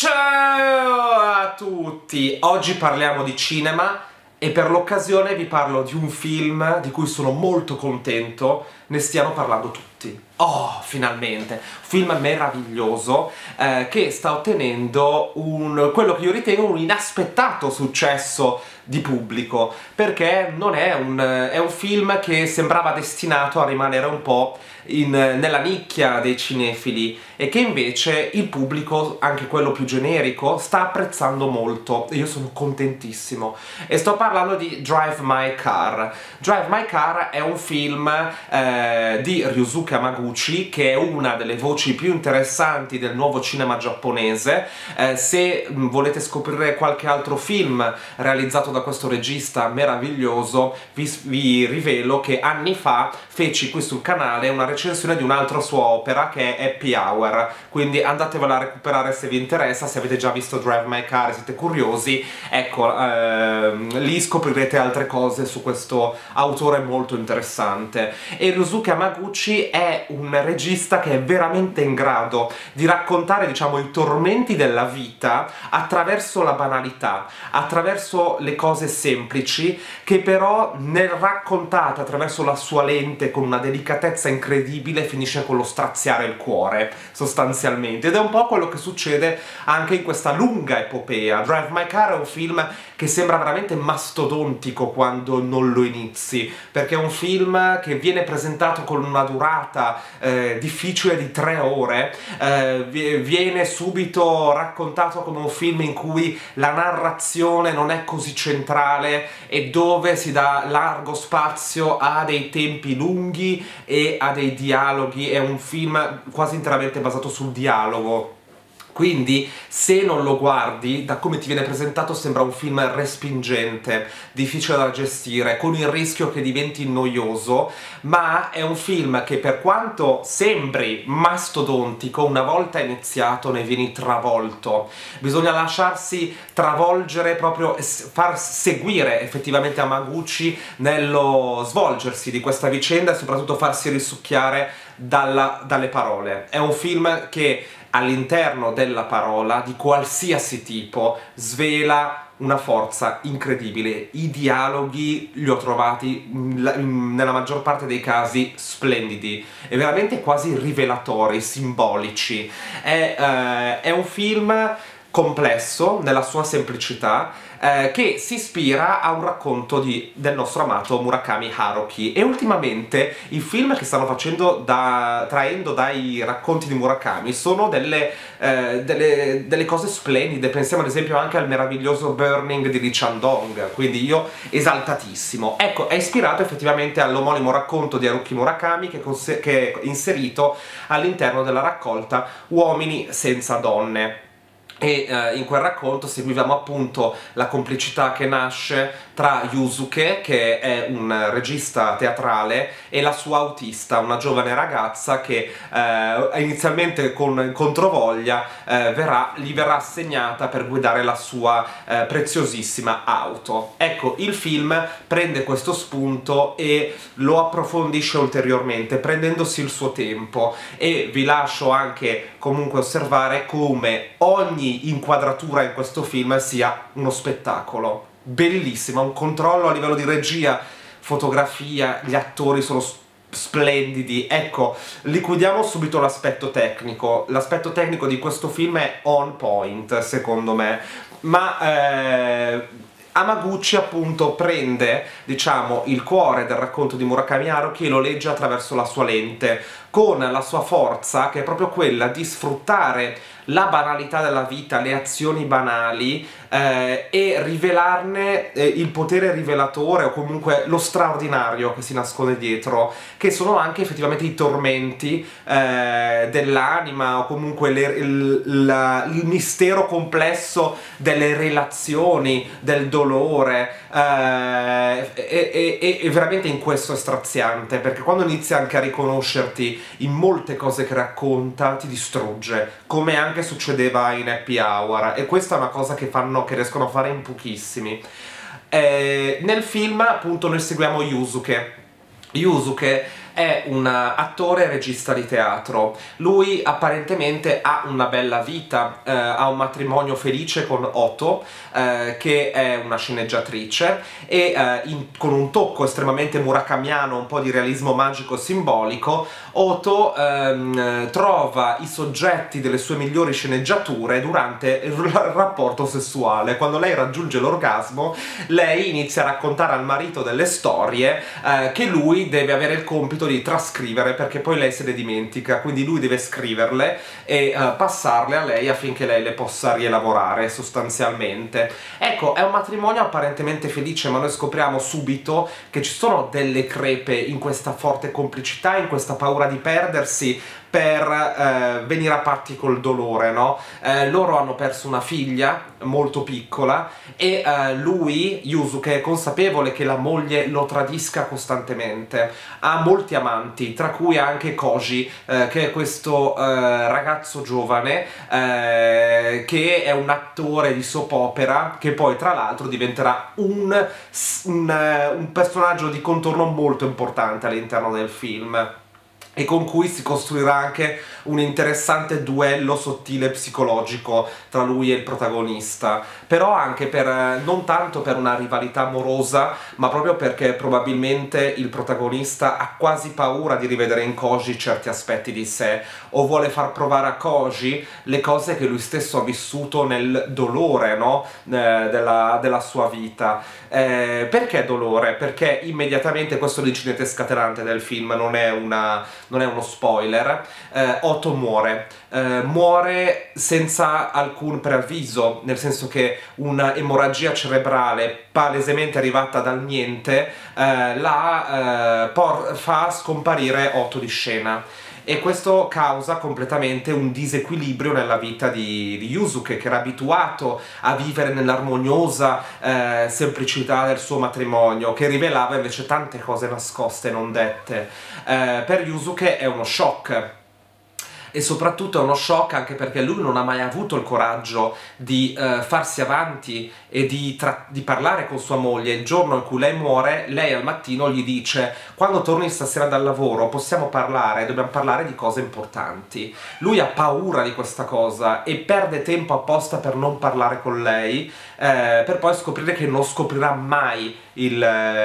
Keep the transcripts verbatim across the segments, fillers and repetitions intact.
Ciao a tutti! Oggi parliamo di cinema e per l'occasione vi parlo di un film di cui sono molto contento ne stiano parlando tutti. Oh, finalmente! Un film meraviglioso eh, che sta ottenendo un, quello che io ritengo un inaspettato successo di pubblico, perché non è un, è un film che sembrava destinato a rimanere un po' in, nella nicchia dei cinefili e che invece il pubblico, anche quello più generico, sta apprezzando molto e io sono contentissimo. E sto parlando di Drive My Car. Drive My Car è un film eh, di Ryusuke Hamaguchi, che è una delle voci più interessanti del nuovo cinema giapponese. Eh, se volete scoprire qualche altro film realizzato da questo regista meraviglioso, vi, vi rivelo che anni fa feci qui sul canale una recensione di un'altra sua opera che è Happy Hour, quindi andatevela a recuperare se vi interessa. Se avete già visto Drive My Car e siete curiosi, ecco, ehm, lì scoprirete altre cose su questo autore molto interessante. E Ryusuke Hamaguchi è un regista che è veramente in grado di raccontare, diciamo, i tormenti della vita attraverso la banalità, attraverso le cose semplici, che però nel raccontate attraverso la sua lente con una delicatezza incredibile finisce con lo straziare il cuore, sostanzialmente. Ed è un po' quello che succede anche in questa lunga epopea. Drive My Car è un film che sembra veramente mastodontico quando non lo inizi, perché è un film che viene presentato con una durata eh, difficile di tre ore, eh, viene subito raccontato come un film in cui la narrazione non è così centrale e dove si dà largo spazio a dei tempi lunghi e a dei dialoghi. È un film quasi interamente basato sul dialogo. Quindi, se non lo guardi, da come ti viene presentato sembra un film respingente, difficile da gestire, con il rischio che diventi noioso, ma è un film che, per quanto sembri mastodontico, una volta iniziato ne vieni travolto. Bisogna lasciarsi travolgere, proprio far seguire effettivamente Hamaguchi nello svolgersi di questa vicenda e soprattutto farsi risucchiare dalla, dalle parole. È un film che all'interno della parola, di qualsiasi tipo, svela una forza incredibile. I dialoghi li ho trovati nella maggior parte dei casi splendidi e veramente quasi rivelatori, simbolici. È, uh, è un film complesso nella sua semplicità, eh, che si ispira a un racconto di, del nostro amato Murakami Haruki. E ultimamente i film che stanno facendo da, traendo dai racconti di Murakami sono delle, eh, delle, delle cose splendide. Pensiamo ad esempio anche al meraviglioso Burning di Lee Chandong, quindi io esaltatissimo. Ecco, è ispirato effettivamente all'omonimo racconto di Haruki Murakami che, che è inserito all'interno della raccolta Uomini senza donne. E eh, in quel racconto seguivamo appunto la complicità che nasce tra Yusuke, che è un regista teatrale, e la sua autista, una giovane ragazza che eh, inizialmente con controvoglia eh, verrà, gli verrà assegnata per guidare la sua eh, preziosissima auto. Ecco, il film prende questo spunto e lo approfondisce ulteriormente, prendendosi il suo tempo, e vi lascio anche comunque osservare come ogni inquadratura in questo film sia uno spettacolo bellissimo, un controllo a livello di regia, fotografia, gli attori sono splendidi. Ecco, liquidiamo subito l'aspetto tecnico. L'aspetto tecnico di questo film è on point, secondo me, ma eh, Hamaguchi appunto prende, diciamo, il cuore del racconto di Murakami Haruki e lo legge attraverso la sua lente, con la sua forza, che è proprio quella di sfruttare la banalità della vita, le azioni banali, eh, e rivelarne eh, il potere rivelatore, o comunque lo straordinario che si nasconde dietro, che sono anche effettivamente i tormenti eh, dell'anima, o comunque le, il, la, il mistero complesso delle relazioni, del dolore, eh, e, e, e veramente in questo è straziante, perché quando inizi anche a riconoscerti in molte cose che racconta ti distrugge, come anche succedeva in Happy Hour, e questa è una cosa che fanno, che riescono a fare in pochissimi. Eh, nel film appunto noi seguiamo Yusuke. Yusuke è un attore e regista di teatro. Lui apparentemente ha una bella vita, eh, ha un matrimonio felice con Otto, eh, che è una sceneggiatrice, e eh, in, con un tocco estremamente murakamiano, un po' di realismo magico simbolico, Otto ehm, trova i soggetti delle sue migliori sceneggiature durante il rapporto sessuale. Quando lei raggiunge l'orgasmo, lei inizia a raccontare al marito delle storie eh, che lui deve avere il compito di trascrivere, perché poi lei se le dimentica, quindi lui deve scriverle e eh, passarle a lei affinché lei le possa rielaborare sostanzialmente. Ecco, è un matrimonio apparentemente felice, ma noi scopriamo subito che ci sono delle crepe in questa forte complicità, in questa paura di perdersi per eh, venire a patti col dolore, no? Eh, loro hanno perso una figlia molto piccola e eh, lui, Yusuke, è consapevole che la moglie lo tradisca costantemente. Ha molti amanti, tra cui anche Koji, eh, che è questo eh, ragazzo giovane eh, che è un attore di soap opera, che poi tra l'altro diventerà un, un, un personaggio di contorno molto importante all'interno del film, e con cui si costruirà anche un interessante duello sottile psicologico tra lui e il protagonista, però anche per, non tanto per una rivalità amorosa, ma proprio perché probabilmente il protagonista ha quasi paura di rivedere in Koji certi aspetti di sé, o vuole far provare a Koji le cose che lui stesso ha vissuto nel dolore, no? eh, della, della sua vita. Eh, perché dolore? Perché immediatamente, questo è l'incidente scatenante del film, non è una non è uno spoiler, eh, Otto muore. Eh, muore senza alcun preavviso, nel senso che un'emorragia cerebrale palesemente arrivata dal niente eh, la eh, fa scomparire Otto di scena. E questo causa completamente un disequilibrio nella vita di, di Yusuke, che era abituato a vivere nell'armoniosa eh, semplicità del suo matrimonio, che rivelava invece tante cose nascoste e non dette. Eh, per Yusuke è uno shock. E soprattutto è uno shock anche perché lui non ha mai avuto il coraggio di uh, farsi avanti e di, di parlare con sua moglie. Il giorno in cui lei muore, lei al mattino gli dice: quando torni stasera dal lavoro possiamo parlare, dobbiamo parlare di cose importanti. Lui ha paura di questa cosa e perde tempo apposta per non parlare con lei, eh, per poi scoprire che non scoprirà mai il,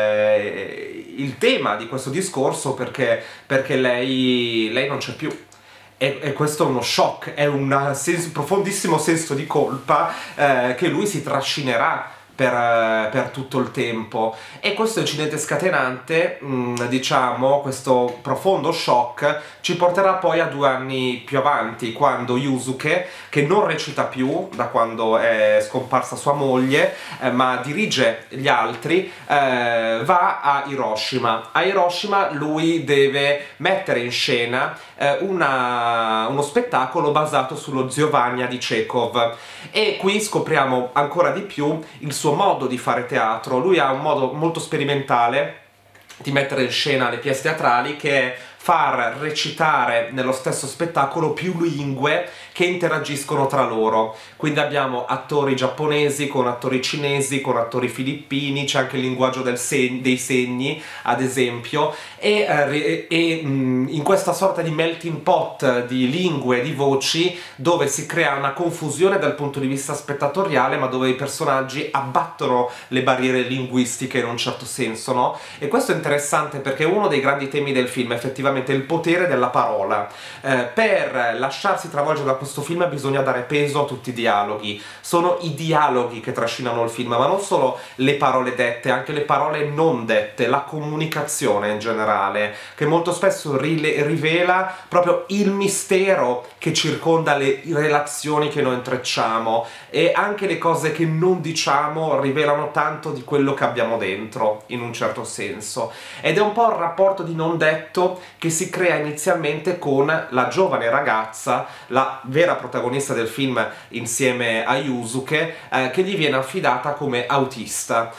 eh, il tema di questo discorso, perché, perché lei, lei non c'è più. E, e questo è uno shock, è un senso, profondissimo senso di colpa eh, che lui si trascinerà per, per tutto il tempo. E questo incidente scatenante, mh, diciamo, questo profondo shock ci porterà poi a due anni più avanti, quando Yusuke, che non recita più da quando è scomparsa sua moglie, eh, ma dirige gli altri, eh, va a Hiroshima. A Hiroshima lui deve mettere in scena eh, una, uno spettacolo basato sullo Zio Vania di Chekhov, e qui scopriamo ancora di più il suo modo di fare teatro. Lui ha un modo molto sperimentale di mettere in scena le pièce teatrali, che è far recitare nello stesso spettacolo più lingue che interagiscono tra loro. Quindi abbiamo attori giapponesi con attori cinesi, con attori filippini, c'è anche il linguaggio del seg dei segni, ad esempio, e, eh, e mh, in questa sorta di melting pot di lingue, di voci, dove si crea una confusione dal punto di vista spettatoriale, ma dove i personaggi abbattono le barriere linguistiche in un certo senso, no? E questo è interessante perché uno dei grandi temi del film è effettivamente il potere della parola. Eh, per lasciarsi travolgere da questo film bisogna dare peso a tutti i dialoghi. Sono i dialoghi che trascinano il film, ma non solo le parole dette, anche le parole non dette, la comunicazione in generale, che molto spesso rivela proprio il mistero che circonda le relazioni che noi intrecciamo, e anche le cose che non diciamo rivelano tanto di quello che abbiamo dentro, in un certo senso. Ed è un po' il rapporto di non detto che si crea inizialmente con la giovane ragazza, la vera protagonista del film insieme a Yusuke, eh, che gli viene affidata come autista.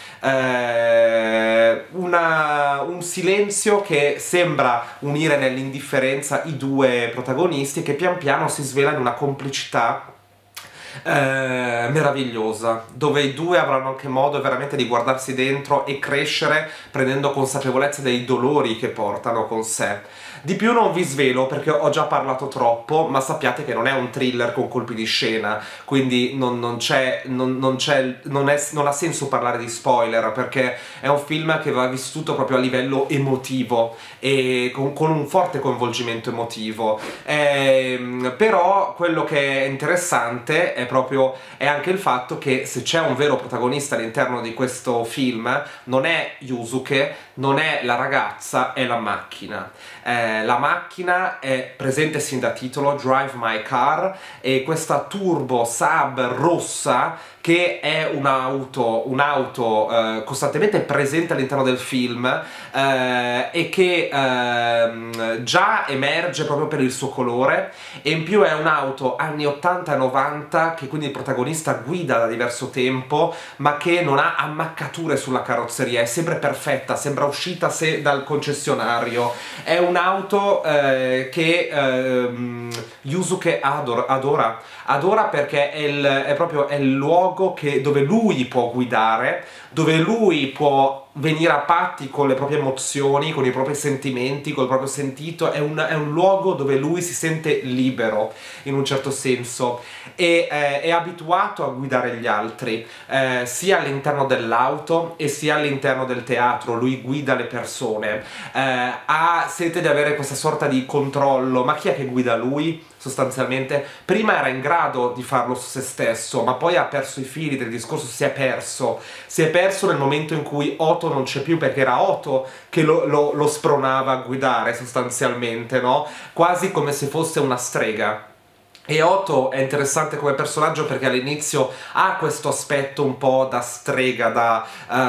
Eh, una, un silenzio che sembra unire nell'indifferenza i due protagonisti, che pian piano si svela in una complicità Eh, meravigliosa, dove i due avranno anche modo veramente di guardarsi dentro e crescere prendendo consapevolezza dei dolori che portano con sé. Di più non vi svelo perché ho già parlato troppo, ma sappiate che non è un thriller con colpi di scena, quindi non, non c'è, non, non c'è, non, è, non ha senso parlare di spoiler, perché è un film che va vissuto proprio a livello emotivo e con, con un forte coinvolgimento emotivo. E, però quello che è interessante è proprio è anche il fatto che se c'è un vero protagonista all'interno di questo film non è Yusuke, non è la ragazza, è la macchina. Eh, la macchina è presente sin da titolo, Drive My Car, e questa turbo Saab rossa che è un'auto un'auto eh, costantemente presente all'interno del film eh, e che eh, già emerge proprio per il suo colore, e in più è un'auto anni ottanta e novanta che quindi il protagonista guida da diverso tempo, ma che non ha ammaccature sulla carrozzeria, è sempre perfetta, sembra uscita se dal concessionario. È un'auto eh, che eh, Yusuke adora, adora, adora perché è, il, è proprio è il luogo che, dove lui può guidare, dove lui può venire a patti con le proprie emozioni, con i propri sentimenti, col proprio sentito. È un, è un luogo dove lui si sente libero, in un certo senso, e eh, è abituato a guidare gli altri, eh, sia all'interno dell'auto e sia all'interno del teatro. Lui guida le persone, eh, ha sete di avere questa sorta di controllo. Ma chi è che guida lui? Sostanzialmente prima era in grado di farlo su se stesso, ma poi ha perso i fili del discorso, si è perso si è perso nel momento in cui Otto non c'è più, perché era Otto che lo, lo, lo spronava a guidare sostanzialmente, no? Quasi come se fosse una strega. E Otto è interessante come personaggio perché all'inizio ha questo aspetto un po' da strega, da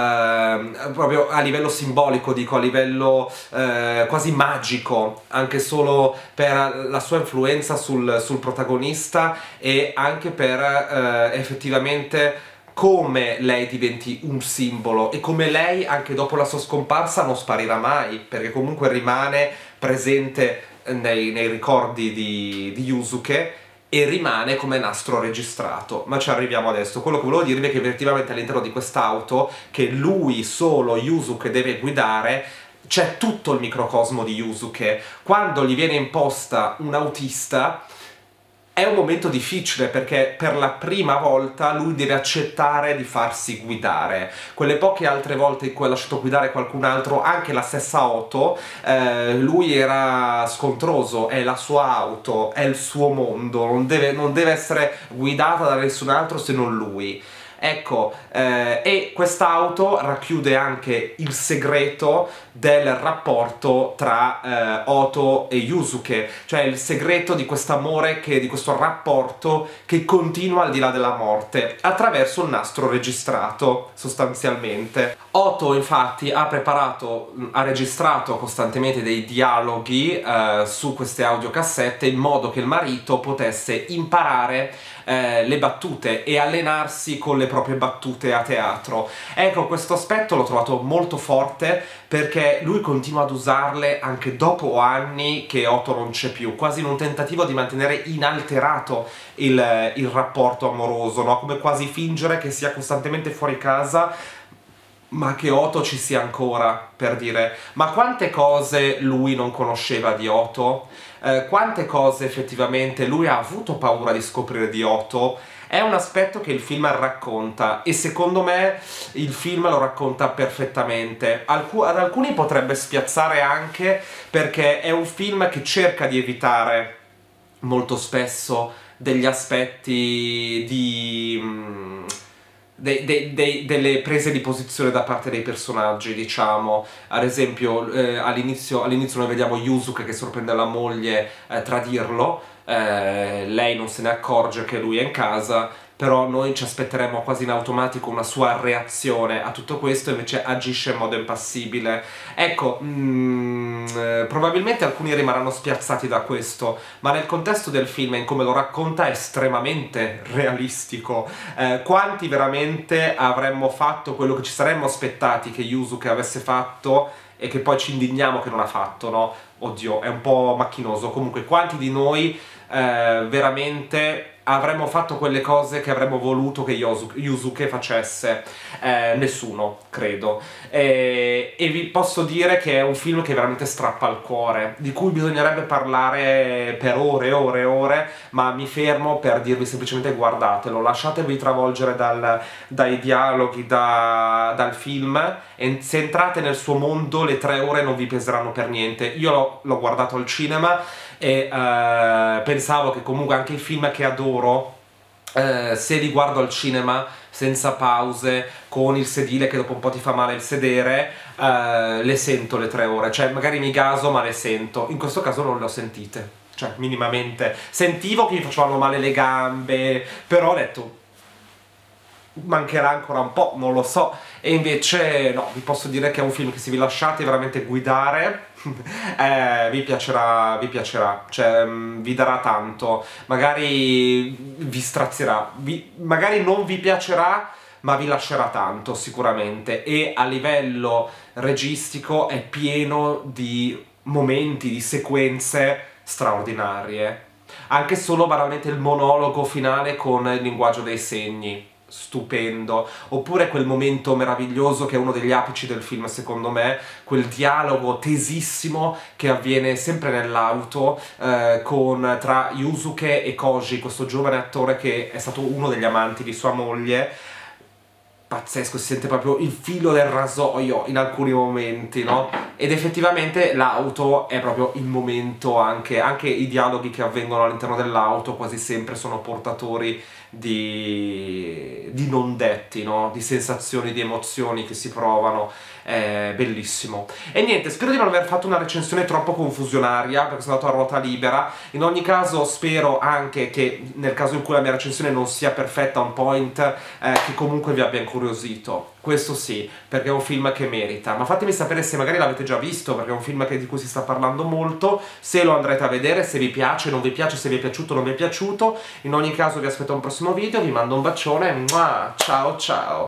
eh, proprio a livello simbolico, dico, a livello eh, quasi magico, anche solo per la sua influenza sul, sul protagonista, e anche per eh, effettivamente come lei diventi un simbolo, e come lei anche dopo la sua scomparsa non sparirà mai, perché comunque rimane presente nei, nei ricordi di, di Yusuke, e rimane come nastro registrato. Ma ci arriviamo adesso. Quello che volevo dirvi è che effettivamente all'interno di quest'auto, che lui solo, Yusuke, deve guidare, c'è tutto il microcosmo di Yusuke. Quando gli viene imposta un autista è un momento difficile, perché per la prima volta lui deve accettare di farsi guidare. Quelle poche altre volte in cui ha lasciato guidare qualcun altro, anche la stessa Otto, eh, lui era scontroso, è la sua auto, è il suo mondo, non deve, non deve essere guidata da nessun altro se non lui. Ecco, eh, e quest'auto racchiude anche il segreto del rapporto tra eh, Otto e Yusuke, cioè il segreto di quest'amore, che, di questo rapporto che continua al di là della morte, attraverso un nastro registrato, sostanzialmente. Otto infatti ha preparato, ha registrato costantemente dei dialoghi eh, su queste audiocassette, in modo che il marito potesse imparare eh, le battute e allenarsi con le proprie battute a teatro. Ecco, questo aspetto l'ho trovato molto forte, perché lui continua ad usarle anche dopo anni che Otto non c'è più, quasi in un tentativo di mantenere inalterato il, il rapporto amoroso, no? Come quasi fingere che sia costantemente fuori casa, ma che Otto ci sia ancora, per dire. Ma quante cose lui non conosceva di Otto? Eh, quante cose effettivamente lui ha avuto paura di scoprire di Otto? È un aspetto che il film racconta, e secondo me il film lo racconta perfettamente. Alcu- ad alcuni potrebbe spiazzare anche, perché è un film che cerca di evitare molto spesso degli aspetti di... Mm, De, de, de, delle prese di posizione da parte dei personaggi, diciamo. Ad esempio eh, all'inizio all'inizio noi vediamo Yusuke che sorprende la moglie eh, tradirlo, eh, lei non se ne accorge che lui è in casa, però noi ci aspetteremmo quasi in automatico una sua reazione a tutto questo, invece agisce in modo impassibile. Ecco, mm, eh, probabilmente alcuni rimarranno spiazzati da questo, ma nel contesto del film e in come lo racconta è estremamente realistico. Eh, quanti veramente avremmo fatto quello che ci saremmo aspettati che Yusuke avesse fatto, e che poi ci indigniamo che non ha fatto, no? Oddio, è un po' macchinoso. Comunque, quanti di noi eh, veramente avremmo fatto quelle cose che avremmo voluto che Yosu- Yusuke facesse. Eh, nessuno, credo. E, e vi posso dire che è un film che veramente strappa al cuore, di cui bisognerebbe parlare per ore e ore e ore, ma mi fermo per dirvi semplicemente guardatelo, lasciatevi travolgere dal, dai dialoghi, da, dal film, e se entrate nel suo mondo le tre ore non vi peseranno per niente. Io l'ho, l'ho guardato al cinema e eh, pensavo che comunque anche i film che adoro, eh, se li guardo al cinema senza pause, con il sedile che dopo un po' ti fa male il sedere, eh, le sento le tre ore, cioè magari mi gaso ma le sento. In questo caso non le ho sentite, cioè minimamente. Sentivo che mi facevano male le gambe, però ho detto mancherà ancora un po', non lo so. E invece no, vi posso dire che è un film che se vi lasciate veramente guidare eh, vi piacerà, vi piacerà, cioè mh, vi darà tanto, magari vi strazierà, vi, magari non vi piacerà, ma vi lascerà tanto sicuramente. E a livello registico è pieno di momenti, di sequenze straordinarie. Anche solo banalmente il monologo finale con il linguaggio dei segni, stupendo. Oppure quel momento meraviglioso che è uno degli apici del film secondo me, quel dialogo tesissimo che avviene sempre nell'auto eh, con, tra Yusuke e Koji, questo giovane attore che è stato uno degli amanti di sua moglie. Pazzesco, si sente proprio il filo del rasoio in alcuni momenti, no? Ed effettivamente l'auto è proprio il momento, anche, anche i dialoghi che avvengono all'interno dell'auto quasi sempre sono portatori di, di non detti, no? Di sensazioni, di emozioni che si provano. È bellissimo. E niente, spero di non aver fatto una recensione troppo confusionaria, perché sono andato a ruota libera. In ogni caso spero anche che, nel caso in cui la mia recensione non sia perfetta, on point, eh, che comunque vi abbia incuriosito. Questo sì, perché è un film che merita. Ma fatemi sapere se magari l'avete già visto, perché è un film che, di cui si sta parlando molto, se lo andrete a vedere, se vi piace, non vi piace, se vi è piaciuto, non vi è piaciuto. In ogni caso vi aspetto a un prossimo video, vi mando un bacione, ciao ciao!